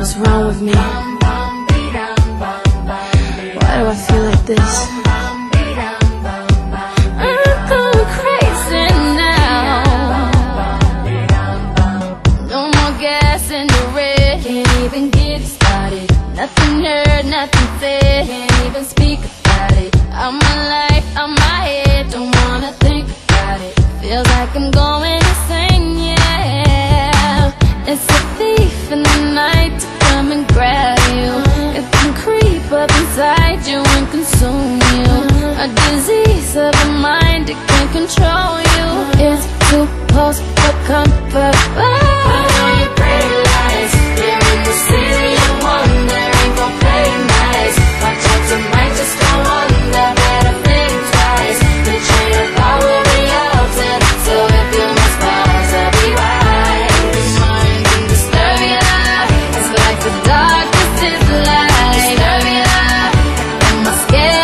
What's wrong with me? Why do I feel like this? I'm going crazy now. No more gas in the red. Can't even get started. Nothing heard, nothing said. Can't even speak about it. I'm my life, I'm my head. Don't wanna think about it. Feels like I'm going insane, yeah. It's a thief in the night to come and grab you. It can creep up inside you and consume you. A disease of the mind, it can control you. It's